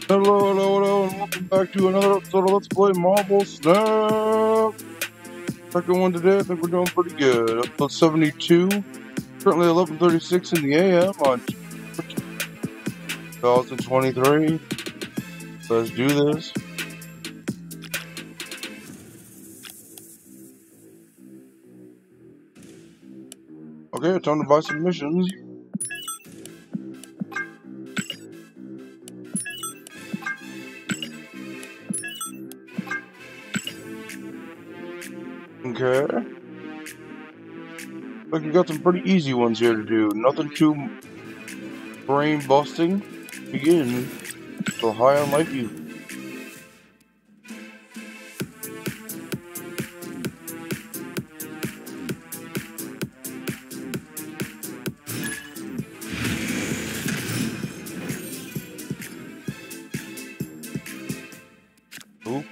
Hello, and welcome back to another episode of Let's Play Marble Snap. Second one today. I think we're doing pretty good. Episode 72. Currently 11:36 in the AM on 2023. Let's do this. Okay, time to buy some missions. Okay. Like you got some pretty easy ones here to do. Nothing too brain busting. Begin. So high on life you. Oop.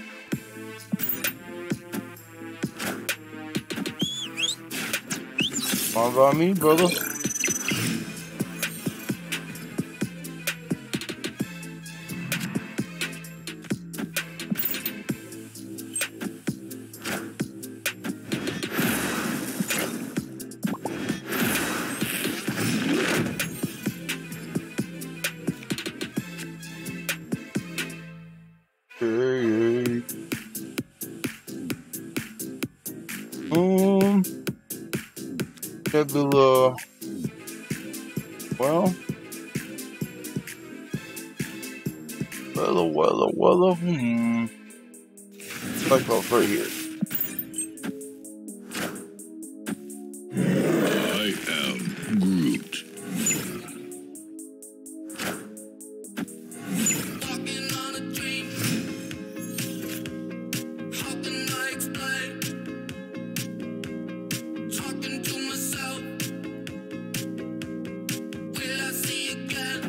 All about me, brother. Hey. Nebula. Well. Like about right here. I am Groot. Walking on a dream. How can I explain? Talking to myself. Will I see again?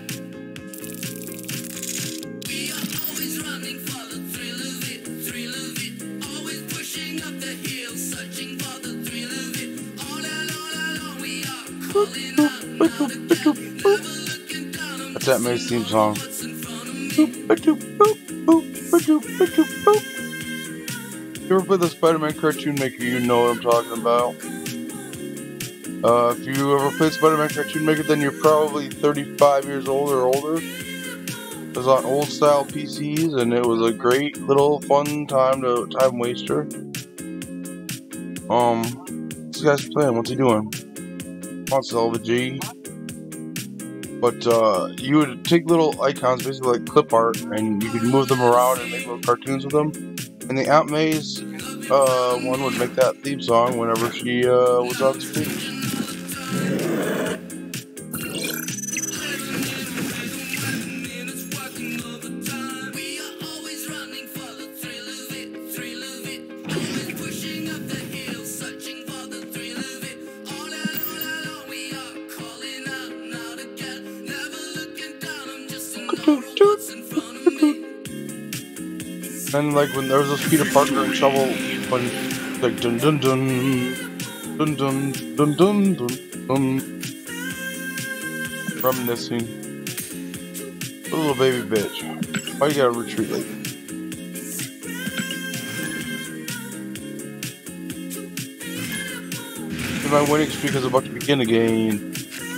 We are always running for the thrill of it, thrill of it. Always pushing up the hill, searching for the thrill of it. All along we are calling out now again. Never looking down, I'm That's that Maze theme song. what's in front of me. You ever play the Spider-Man cartoon maker, you know what I'm talking about. If you ever played Spider-Man cartoon maker, then you're probably 35 years old or older. It was on old style PCs, and it was a great little fun time waster. This guy's playing. What's he doing? Wants salvage. But you would take little icons, basically like clip art, and you could move them around and make little cartoons with them. And the Aunt May's one would make that theme song whenever she was on stage. We are always running for the thrill of it, thrill of it. Always pushing up the hill, searching for the thrill of it. All along we are calling out now again. Never looking down, I'm just ignoring what's in front of me. And like when there was this Peter Parker and Shovel, when like dun dun dun dun dun dun dun dun dun, reminiscing. A little baby bitch. Why you gotta retreat like that? And my winning streak is about to begin again.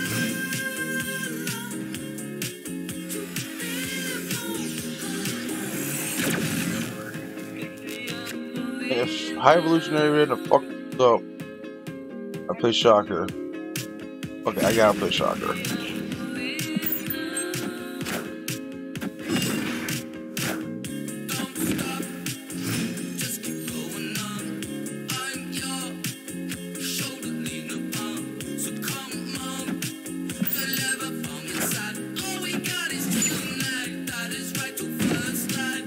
If High Evolutionary ran a fuck up, I play Shocker. Okay, I gotta play Shocker. Just keep going on. I'm your shoulder lean upon. So come on, the lever from inside. All we got is tonight. That is right to first light.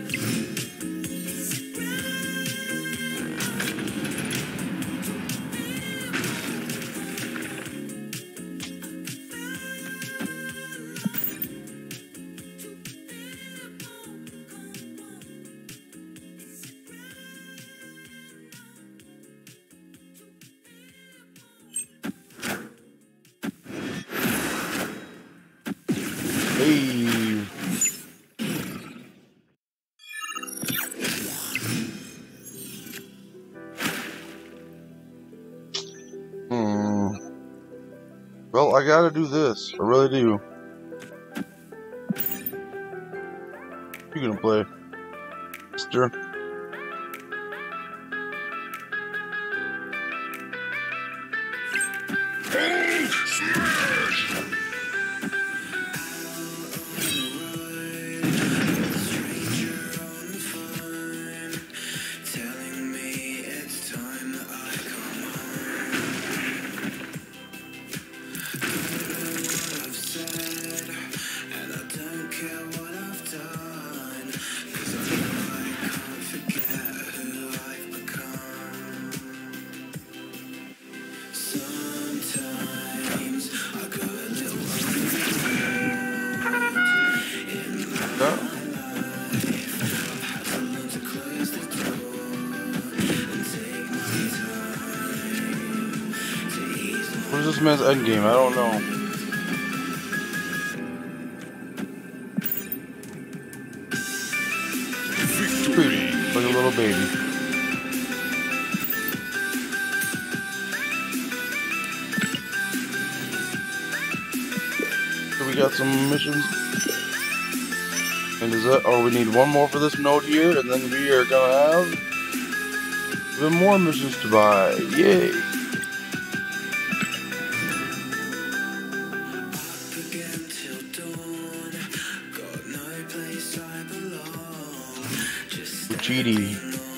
Hey. Well, I gotta do this. I really do. You gonna play, sister? What is this man's endgame? I don't know. Victory! Like a little baby. So we got some missions. And is that, oh, we need one more for this node here, and then we are gonna have even more missions to buy. Yay! Cheaty.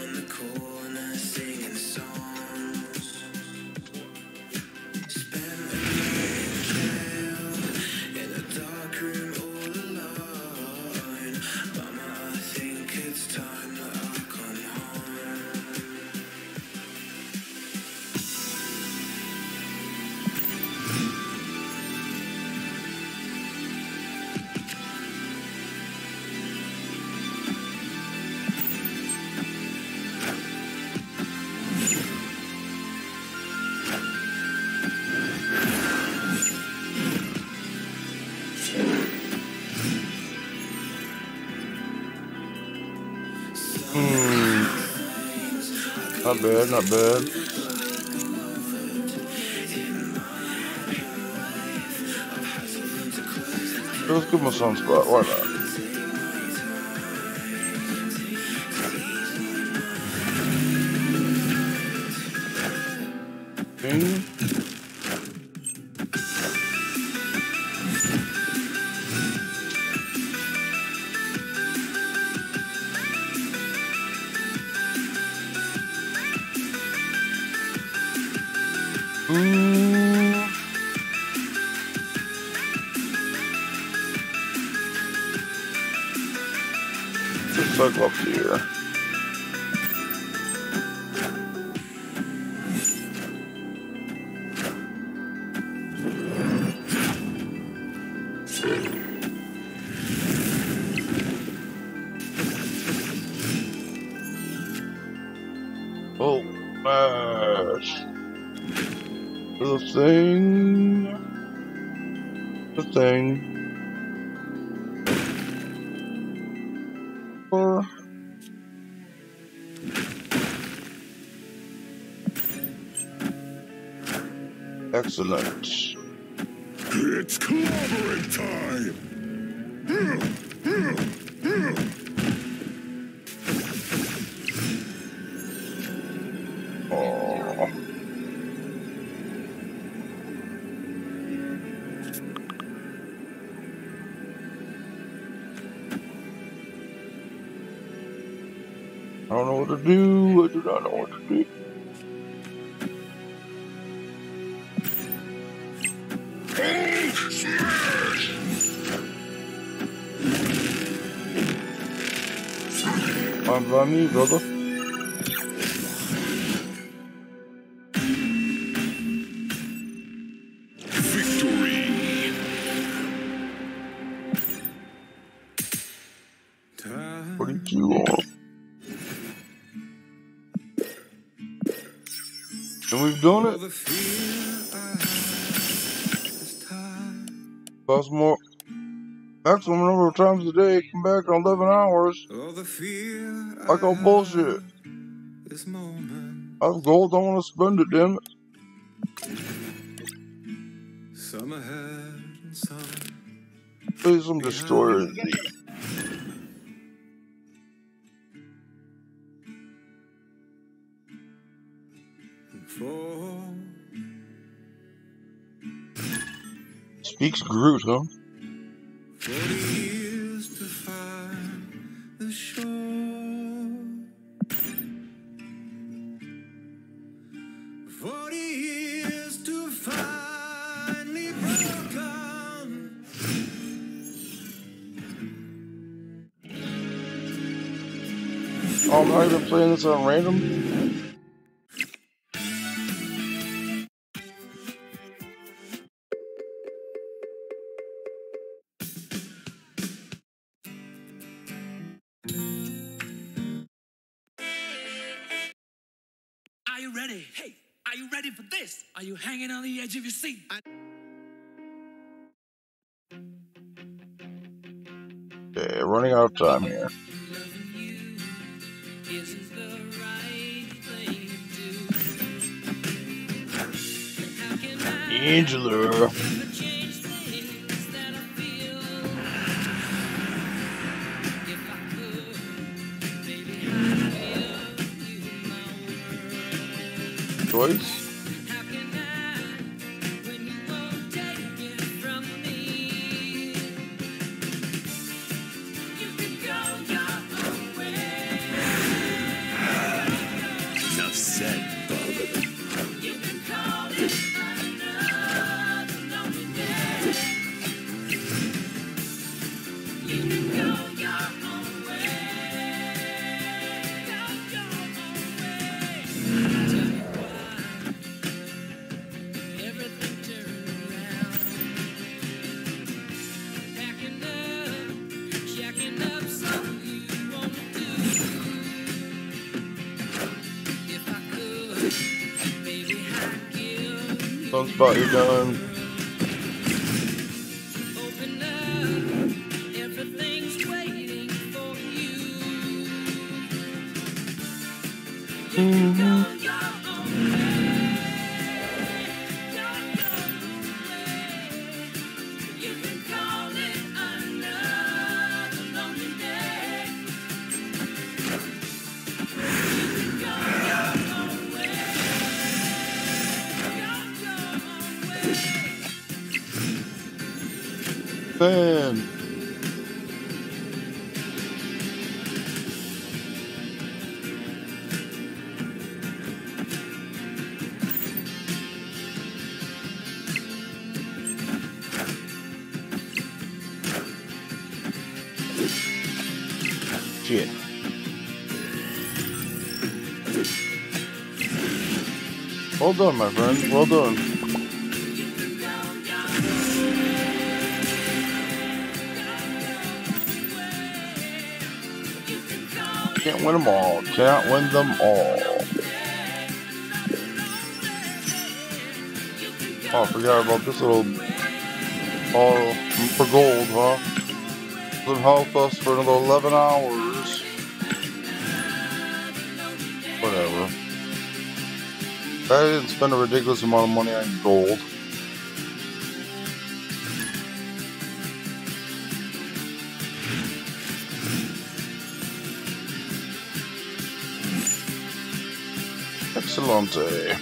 Not bad, not bad. Let's give him a sunspot, why not? Ding. Cyclops here. Oh, smash. The thing. The thing. Excellent. It's clobbering time! Oh. I don't know what to do. I do not know what to do. Fine by me, brother. Victory! What did you want? And we've done it. Plus more. Maximum number of times a day. Come back in 11 hours. I call bullshit. I have gold. I want to spend it, damn it. Some ahead and some There's some destroyers. fall. Speaks Groot, huh? 40 years to find the shore. 40 years to finally broken. Oh, I'm not even playing this on random. Are you ready? Hey, are you ready for this? Are you hanging on the edge of your seat? Okay, running out of time here. Loving you isn't the right thing to do. And how can I Angela. ever change things that I feel? If I could, baby, I'd give you my word. Choice? How can I, when you won't take it from me? You can go your own way. Enough said, bub. You can call it another lonely day. You can go your own way. Go your own way. Tell me why everything turned around. Packing up, jacking up, so you won't do. If I could, baby, I'd give you Some spot you're done. open up. Everything's waiting for you. You can go your own way. Go your own way. You can call it another lonely day. You can go your own way. Go your own way. Fan. Shit. Well done, my friend. Well done. Can't win them all. Can't win them all. Oh, I forgot about this little ball for gold, huh? It'll help us for another 11 hours. Whatever. I didn't spend a ridiculous amount of money on gold. Excellente.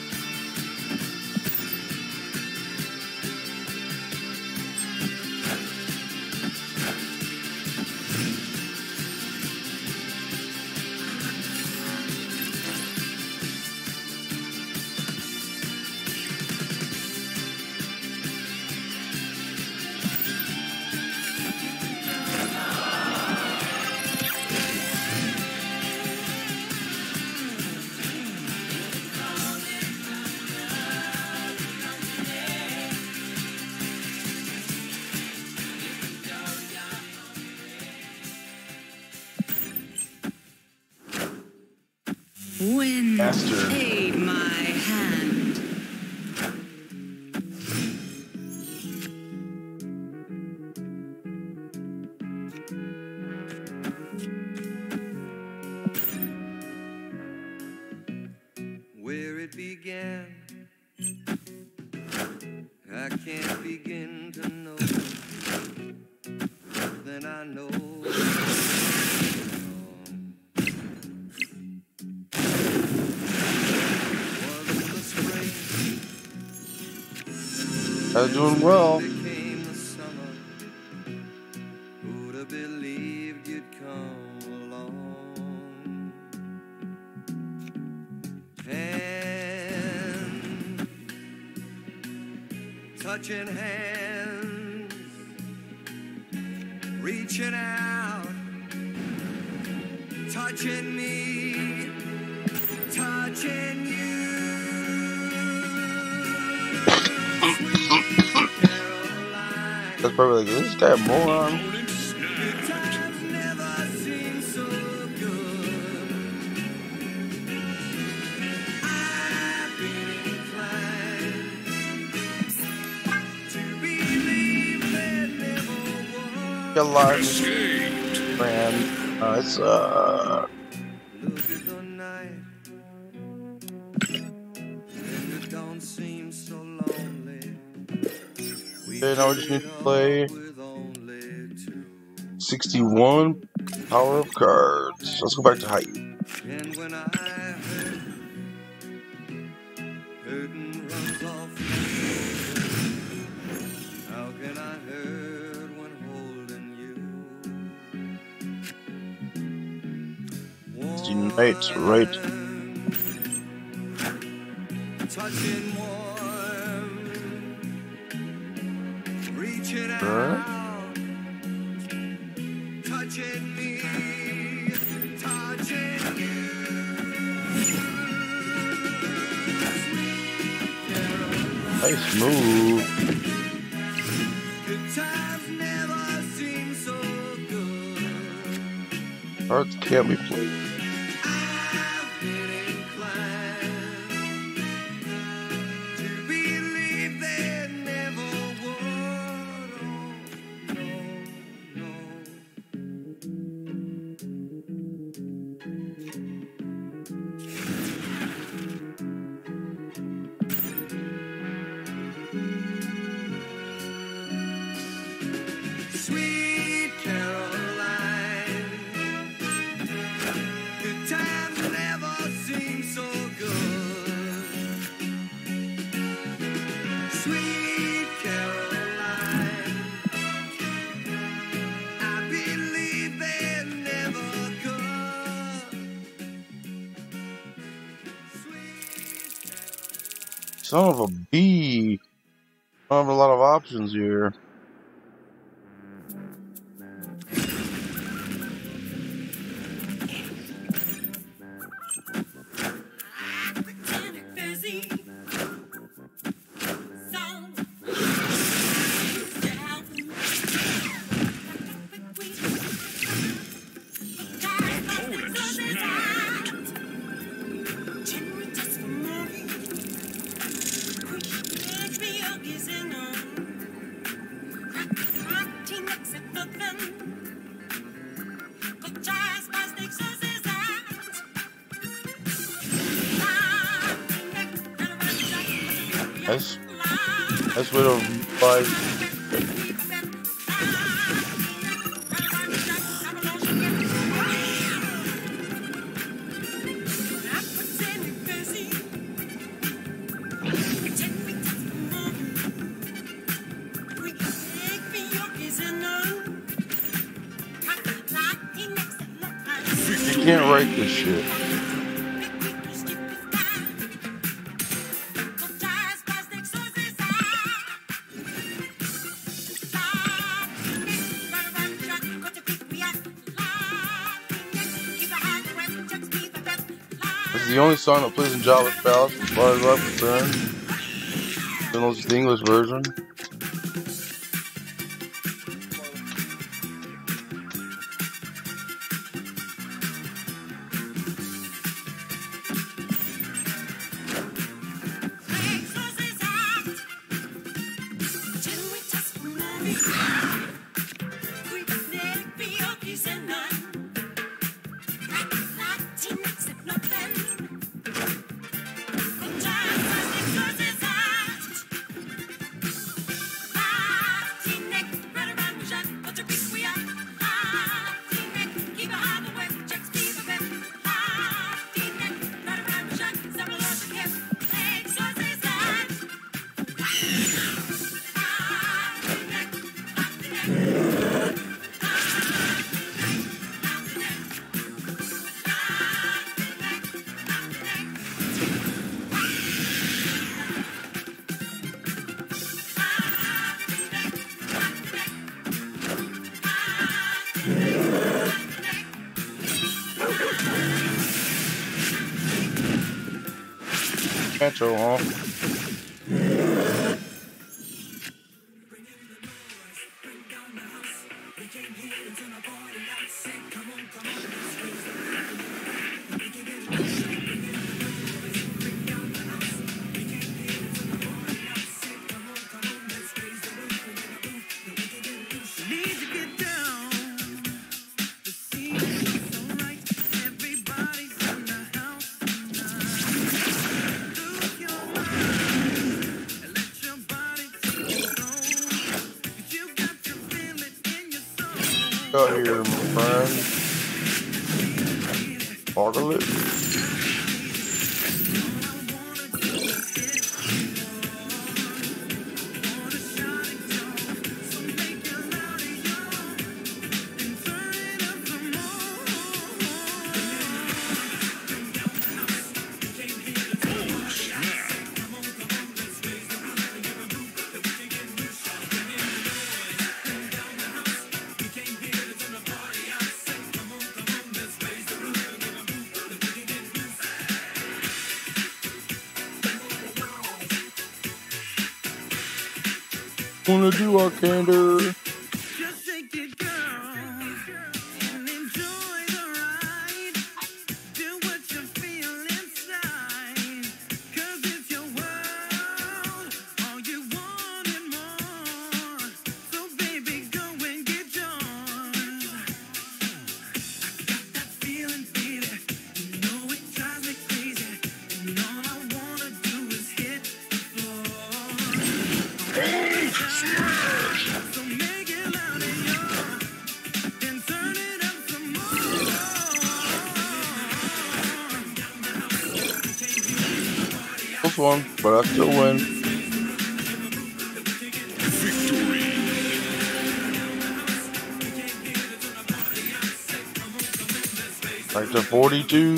When Master. paid my hand. Where it began, I can't begin know. Was the spring Guys doing well. became the summer? Who'd have believed you'd come along? Hand, touching hands, reaching out, touching me, touching you. Caroline. That's probably like, this guy a moron. Good times never seem so good. I've been inclined to believe there never was. Got a lot of man. It's Look at the night, and it don't seem so lonely. We Okay, now we just need to played play up with only two. 61 Power of Cards. Let's go back to height. And when I hurtin' runs off my shoulder, how can I hurt when holding you? Unite, right. Touching warm, reaching out, touching me, touching you. Nice move. Good times never seem so good. Cards can't be played. I've been inclined to believe there never would. Oh, no, Sweet Caroline, good times never seem so good. Sweet Caroline, I believe they never could. Sweet Caroline. Son of a bee. I don't have a lot of options here. Nice way to buy. You can't write this shit. This is the only song that plays in Java's Palace as far as I'm concerned. Unless it's the English version. Pancho, huh? Need to get down. The scene is so right. Everybody's in the house tonight. Lose your mind and let your body take control. 'Cause you got to feel it in your soul. Out here, my friend. Boggle it. Wanna do our candor. Just shake it, girl, and enjoy the ride. Do what you feel inside, 'cause it's your world, all you want and more. So baby, go and get yours. I got that feeling, baby, you know it drives me crazy, and all I wanna do is hit the floor. So make it loud and young, and turn it up some more. Close one, but I still win. Back to 42.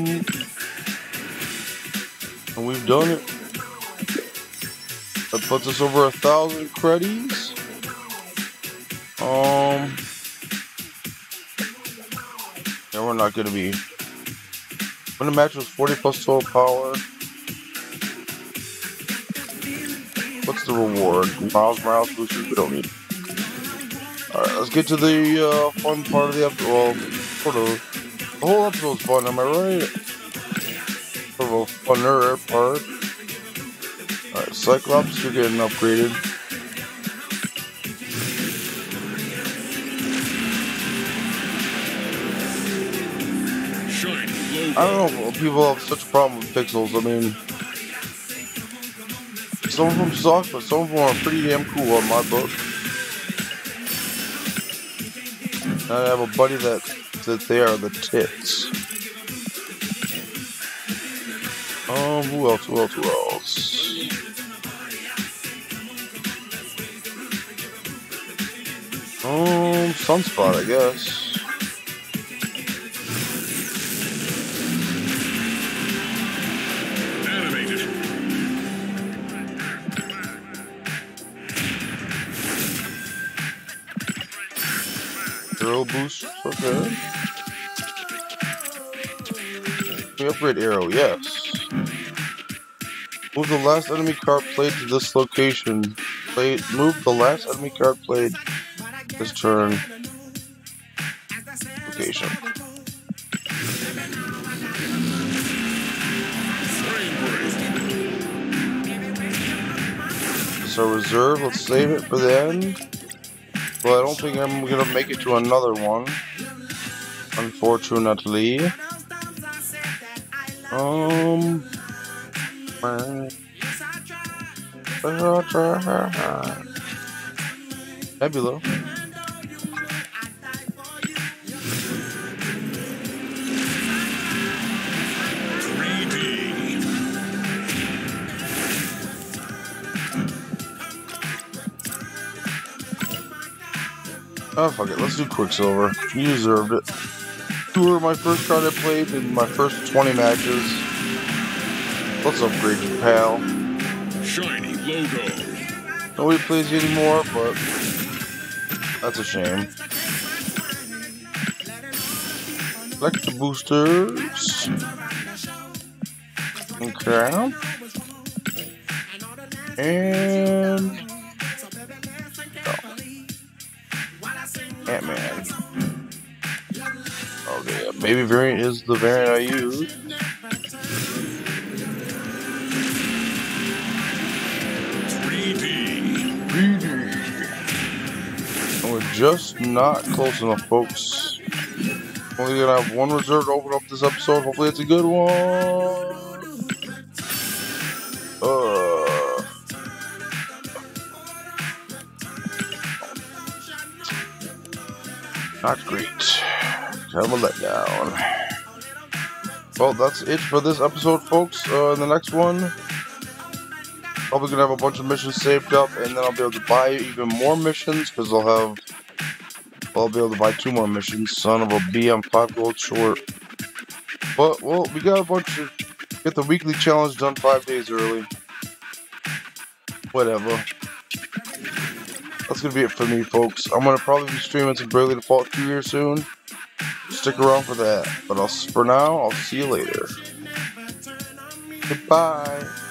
And we've done it. That puts us over 1,000 credits. Yeah, we're not gonna be. When the match was 40 plus 12 power. What's the reward? Miles boosters, we don't need. Alright, let's get to the fun part of the episode. Well, sort of. The whole episode's fun, am I right? Sort of a funner part. Alright, Cyclops, you're getting upgraded. I don't know if people have such a problem with pixels. I mean, some of them suck, but some of them are pretty damn cool on my book. And I have a buddy that they are the tits. Who else? Sunspot, I guess. Arrow boost, okay. We upgrade arrow, yes. Move the last enemy card played to this location. Move the last enemy card played this turn. Location. So reserve, let's save it for the end. Well, I don't think I'm gonna make it to another one, unfortunately. Nebula. Oh, fuck it. Let's do Quicksilver. You deserved it. You were my first card I played in my first 20 matches. Let's upgrade you, pal. Shiny logo. Nobody plays you anymore, but that's a shame. Select the boosters. Okay. And Ant-Man. Okay, yeah, baby variant is the variant I use. And we're just not close enough, folks. Only gonna have one reserve to open up this episode. Hopefully it's a good one. Not great. Kind of a letdown. Well, that's it for this episode, folks. In the next one, probably gonna have a bunch of missions saved up, and then I'll be able to buy even more missions because I'll be able to buy 2 more missions. Son of a B, I'm 5 gold short. But well, we got a bunch of get the weekly challenge done 5 days early. Whatever. That's gonna be it for me, folks. I'm gonna probably be streaming some Bravely Default 2 here soon. Stick around for that. But for now, I'll see you later. Goodbye.